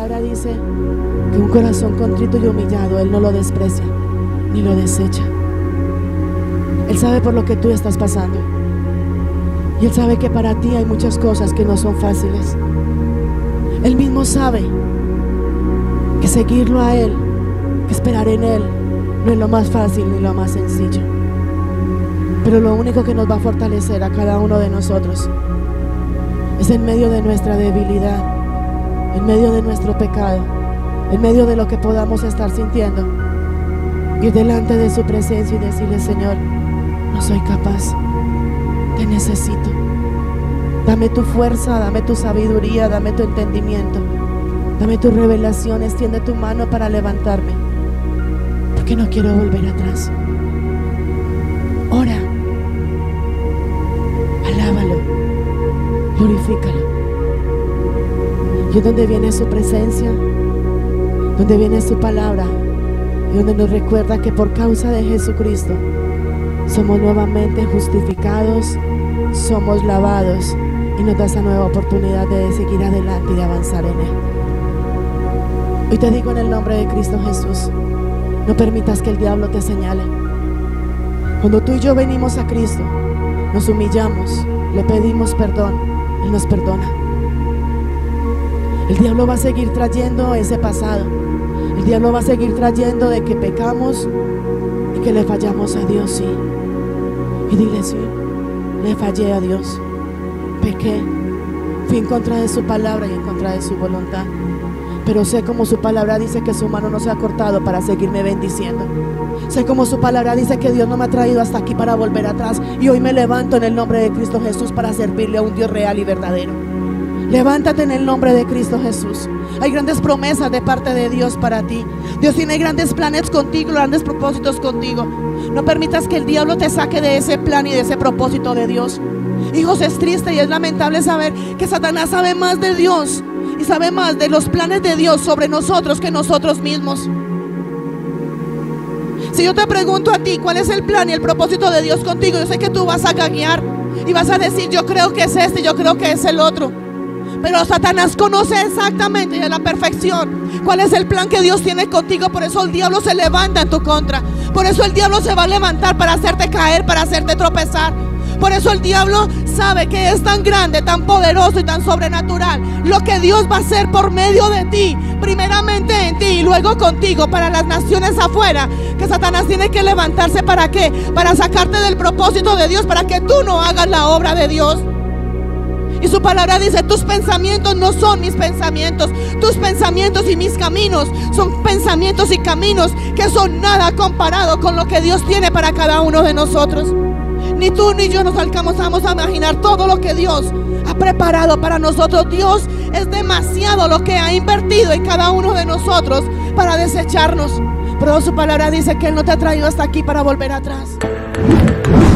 palabra dice que un corazón contrito y humillado Él no lo desprecia ni lo desecha. Él sabe por lo que tú estás pasando, y Él sabe que para ti hay muchas cosas que no son fáciles. Él mismo sabe que seguirlo a Él, que esperar en Él, no es lo más fácil ni lo más sencillo. Pero lo único que nos va a fortalecer a cada uno de nosotros es en medio de nuestra debilidad, en medio de nuestro pecado, en medio de lo que podamos estar sintiendo, ir delante de su presencia y decirle: Señor, no soy capaz, te necesito. Dame tu fuerza, dame tu sabiduría, dame tu entendimiento, dame tu revelación. Extiende tu mano para levantarme, porque no quiero volver atrás. Ora, alábalo, glorifícalo. Y es donde viene su presencia, donde viene su palabra, y donde nos recuerda que por causa de Jesucristo somos nuevamente justificados, somos lavados, y nos da esa nueva oportunidad de seguir adelante y de avanzar en Él. Hoy te digo en el nombre de Cristo Jesús, no permitas que el diablo te señale. Cuando tú y yo venimos a Cristo, nos humillamos, le pedimos perdón, Él nos perdona. El diablo va a seguir trayendo ese pasado. El diablo va a seguir trayendo de que pecamos y que le fallamos a Dios, sí. Y dile: sí, le fallé a Dios, pequé, fui en contra de su palabra y en contra de su voluntad. Pero sé como su palabra dice que su mano no se ha cortado para seguirme bendiciendo. Sé como su palabra dice que Dios no me ha traído hasta aquí para volver atrás. Y hoy me levanto en el nombre de Cristo Jesús para servirle a un Dios real y verdadero. Levántate en el nombre de Cristo Jesús. Hay grandes promesas de parte de Dios para ti. Dios tiene grandes planes contigo, grandes propósitos contigo. No permitas que el diablo te saque de ese plan y de ese propósito de Dios. Hijos, es triste y es lamentable saber que Satanás sabe más de Dios y sabe más de los planes de Dios sobre nosotros que nosotros mismos. Si yo te pregunto a ti cuál es el plan y el propósito de Dios contigo, yo sé que tú vas a gaguear y vas a decir: yo creo que es este, yo creo que es el otro. Pero Satanás conoce exactamente y a la perfección cuál es el plan que Dios tiene contigo. Por eso el diablo se levanta en tu contra. Por eso el diablo se va a levantar para hacerte caer, para hacerte tropezar. Por eso el diablo sabe que es tan grande, tan poderoso y tan sobrenatural lo que Dios va a hacer por medio de ti, primeramente en ti y luego contigo para las naciones afuera, que Satanás tiene que levantarse. ¿Para qué? Para sacarte del propósito de Dios, para que tú no hagas la obra de Dios. Y su palabra dice: tus pensamientos no son mis pensamientos, tus pensamientos y mis caminos son pensamientos y caminos que son nada comparado con lo que Dios tiene para cada uno de nosotros. Ni tú ni yo nos alcanzamos a imaginar todo lo que Dios ha preparado para nosotros. Dios es demasiado lo que ha invertido en cada uno de nosotros para desecharnos. Pero su palabra dice que Él no te ha traído hasta aquí para volver atrás.